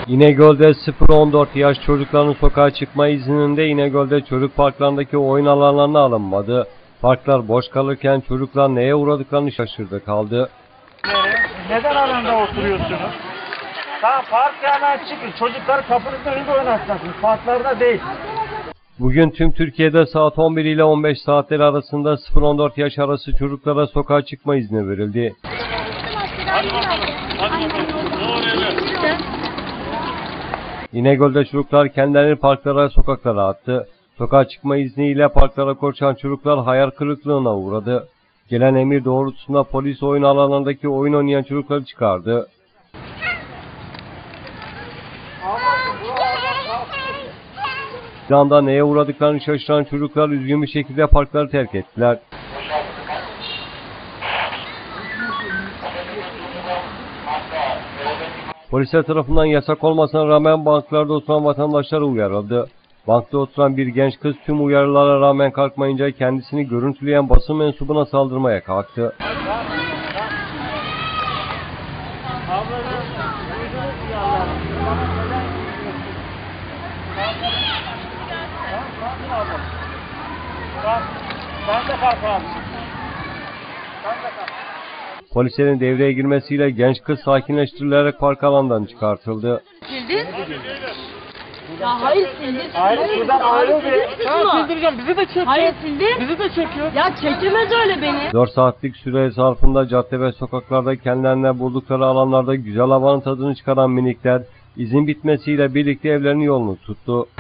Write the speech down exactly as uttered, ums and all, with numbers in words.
İnegöl'de sıfır on dört yaş çocukların sokağa çıkma izninde İnegöl'de çocuk parklarındaki oyun alanlarına alınmadı. Parklar boş kalırken çocuklar neye uğradıklarını şaşırdı kaldı. Neden alanda oturuyorsunuz? Tamam, park hemen çıkın. Çocukları kapının önünde oynatacaksınız. Parklarda değil. Bugün tüm Türkiye'de saat on bir ile on beş saatleri arasında sıfır on dört yaş arası çocuklara sokağa çıkma izni verildi. İnegöl'de çocuklar kendilerini parklara, sokaklara attı. Sokağa çıkma izniyle parklara koşan çocuklar hayal kırıklığına uğradı. Gelen emir doğrultusunda polis oyun alanlarındaki oyun oynayan çocukları çıkardı. Bir anda neye uğradıklarını şaşıran çocuklar üzgün bir şekilde parkları terk ettiler. Polisler tarafından yasak olmasına rağmen banklarda oturan vatandaşlar uyarıldı. Bankta oturan bir genç kız tüm uyarılara rağmen kalkmayınca kendisini görüntüleyen basın mensubuna saldırmaya kalktı. Polislerin devreye girmesiyle genç kız sakinleştirilerek park alanından çıkartıldı. Sildin? Ya hayır sildin. Hayır, şuradan ayrıl bir. Tamam, sildireceğim. Bizi de çekiyor. hayır sildin. Bizi de çekiyor. Ya çekemez öyle beni. dört saatlik süre zarfında cadde ve sokaklarda kendilerine buldukları alanlarda güzel havanın tadını çıkaran minikler izin bitmesiyle birlikte evlerinin yolunu tuttu.